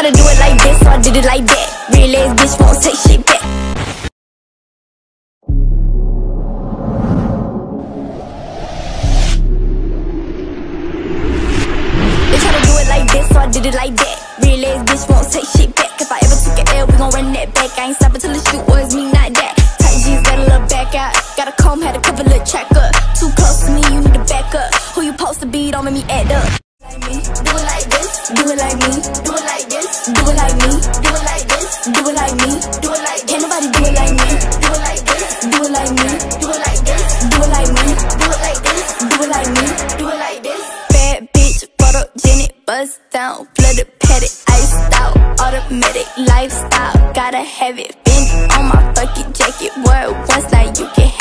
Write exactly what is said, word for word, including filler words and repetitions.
tryna do it like this, so I did it like that. Real ass bitch won't take shit back. They tryna do it like this, so I did it like that. Real ass bitch won't take shit back. If I ever took an L, we gon' run that back. I ain't stopping till the shoot was me, not that. Tight jeans, got a little back out. Got a comb, had a cover, little track up. Too close to me, you need to back up. Who you supposed to be, don't make me act up. Like me, do it like this, do it like me, do it like this, do it like me, do it like this, do it like me, do it like. Can't nobody do it like me, do it like this, do it like me, do it like this, do it like me, do it like this, do it like me, do it like this. Bad bitch, photogenic, bust down, flooded, padded, iced out, automatic lifestyle, gotta have it. Been on my fucking jacket, word once, now you can